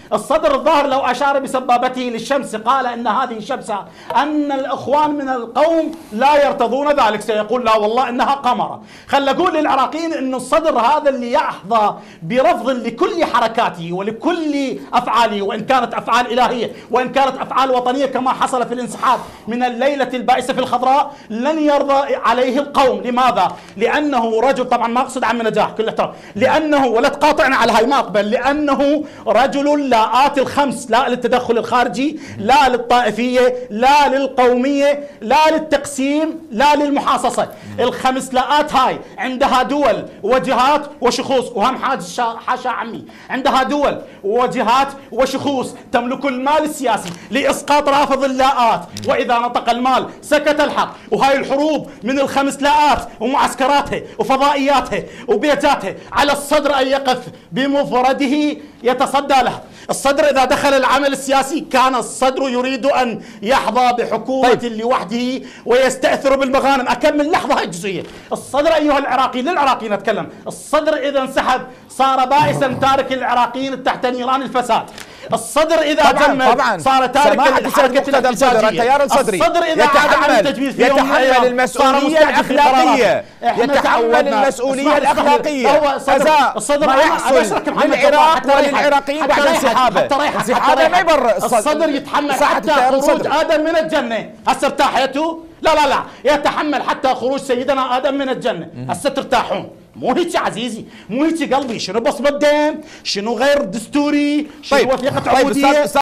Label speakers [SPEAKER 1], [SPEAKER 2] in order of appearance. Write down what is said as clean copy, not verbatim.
[SPEAKER 1] الصدر الظاهر لو أشار بسبابته للشمس قال إن هذه شمسة، أن الإخوان من القوم لا يرتضون ذلك، سيقول لا والله إنها قمرة. خل أقول للعراقيين إن الصدر هذا اللي يحظى برفض لكل حركاته ولكل أفعاله، وإن كانت أفعال إلهية وإن كانت أفعال وطنية كما حصل في الانسحاب من الليلة البائسة في الخضراء، لن يرضى عليه القوم. لماذا؟ لأنه رجل، طبعا ما أقصد عم نجاح كل احترام، لأنه ولا تقاطعنا على هاي ما أقبل، لأنه رجل لا آت الخمس، لا للتدخل الخارجي، لا للطائفية، لا للقومية، لا للتقسيم، لا للمحاصصة. الخمس لاءات هاي عندها دول وجهات وشخوص، وهم حاشا عمي، عندها دول وجهات وشخوص تملك المال السياسي لإسقاط رافض اللاءات، وإذا نطق المال سكت الحق. وهاي الحروب من الخمس لاءات ومعسكراتها وفضائياتها وبيتاتها على الصدر أن يقف بمفرده يتصدى له. الصدر إذا دخل العمل السياسي كان الصدر يريد أن يحظى بحكومة لوحده ويستأثر بالمغانم. أكمل لحظة جزئية. الصدر أيها العراقيين، للعراقيين أتكلم، الصدر إذا انسحب صار بائسا تارك العراقيين تحت نيران الفساد. الصدر إذا جمد صار تارك الحركة الاحتجاجية.
[SPEAKER 2] التيار الصدري
[SPEAKER 1] الصدر إذا
[SPEAKER 2] يتحمل المسؤولية الأخلاقية، يتحمل المسؤولية الأخلاقية. الصدر ما يحصل للعراق وللعراقيين بعد انسحابه. انسحابه ما يبرر
[SPEAKER 1] الصدر يتحمل حتى خروج آدم من الجنة. هسه ارتاحيتوا؟ لا يتحمل حتى خروج سيدنا آدم من الجنة. هسه ترتاحون؟ مو هيك عزيزي، مو هيك قلبي. شنو بصمة دم؟ شنو غير دستوري؟ شنو وثيقة عبودية؟